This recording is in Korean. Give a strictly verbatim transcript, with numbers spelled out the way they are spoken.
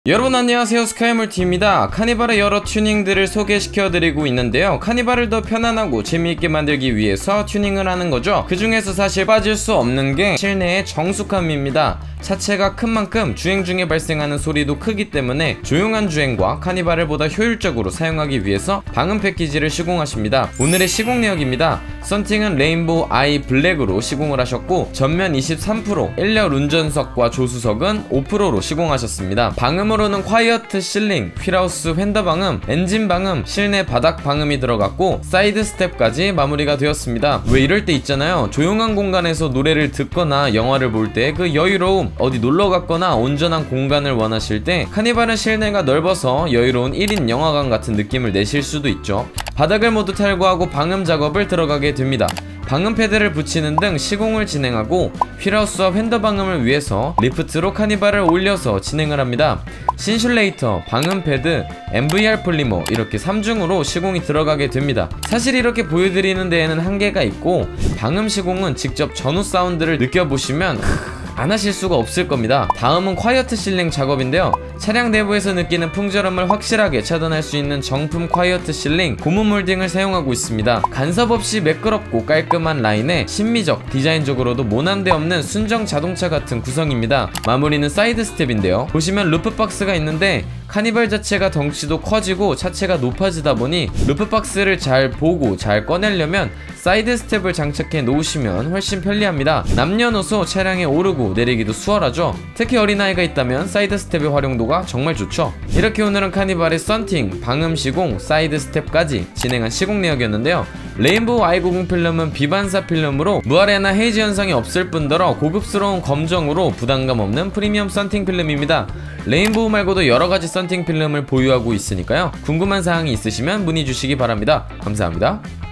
여러분 안녕하세요, 스카이물티입니다. 카니발의 여러 튜닝들을 소개시켜드리고 있는데요, 카니발을 더 편안하고 재미있게 만들기 위해서 튜닝을 하는 거죠. 그 중에서 사실 빠질 수 없는 게 실내의 정숙함입니다. 차체가 큰 만큼 주행 중에 발생하는 소리도 크기 때문에 조용한 주행과 카니발을 보다 효율적으로 사용하기 위해서 방음 패키지를 시공하십니다. 오늘의 시공 내역입니다. 썬팅은 레인보우 아이 블랙으로 시공을 하셨고, 전면 이십삼 퍼센트, 일 열 운전석과 조수석은 오 퍼센트로 시공하셨습니다. 방음으로는 콰이어트 실링, 휠하우스 휀더 방음, 엔진 방음, 실내 바닥 방음이 들어갔고 사이드 스텝까지 마무리가 되었습니다. 왜 이럴 때 있잖아요, 조용한 공간에서 노래를 듣거나 영화를 볼 때 그 여유로움, 어디 놀러 갔거나 온전한 공간을 원하실 때 카니발은 실내가 넓어서 여유로운 일 인 영화관 같은 느낌을 내실 수도 있죠. 바닥을 모두 탈거하고 방음 작업을 들어가게 됩니다. 방음 패드를 붙이는 등 시공을 진행하고, 휠하우스와 휀더 방음을 위해서 리프트로 카니발을 올려서 진행을 합니다. 신슐레이터, 방음 패드, 엠브이알 폴리머 이렇게 삼중으로 시공이 들어가게 됩니다. 사실 이렇게 보여드리는 데에는 한계가 있고, 방음 시공은 직접 전후 사운드를 느껴보시면 안 하실 수가 없을 겁니다. 다음은 콰이어트 실링 작업인데요, 차량 내부에서 느끼는 풍절음을 확실하게 차단할 수 있는 정품 콰이어트 실링 고무 몰딩을 사용하고 있습니다. 간섭 없이 매끄럽고 깔끔한 라인에 심미적, 디자인적으로도 모난데 없는 순정 자동차 같은 구성입니다. 마무리는 사이드 스텝인데요, 보시면 루프박스가 있는데 카니발 자체가 덩치도 커지고 차체가 높아지다 보니 루프박스를 잘 보고 잘 꺼내려면 사이드 스텝을 장착해 놓으시면 훨씬 편리합니다. 남녀노소 차량에 오르고 내리기도 수월하죠. 특히 어린아이가 있다면 사이드 스텝의 활용도가 정말 좋죠. 이렇게 오늘은 카니발의 썬팅, 방음 시공, 사이드 스텝까지 진행한 시공 내역이었는데요, 레인보우 아이 구십 필름은 비반사 필름으로 무아래나 헤이즈 현상이 없을 뿐더러 고급스러운 검정으로 부담감 없는 프리미엄 썬팅 필름입니다. 레인보우 말고도 여러가지 썬팅 필름을 보유하고 있으니까요, 궁금한 사항이 있으시면 문의 주시기 바랍니다. 감사합니다.